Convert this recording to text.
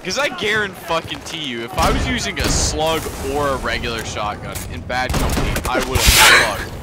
Because I guarantee you, if I was using a slug or a regular shotgun in bad company, I would have slugged.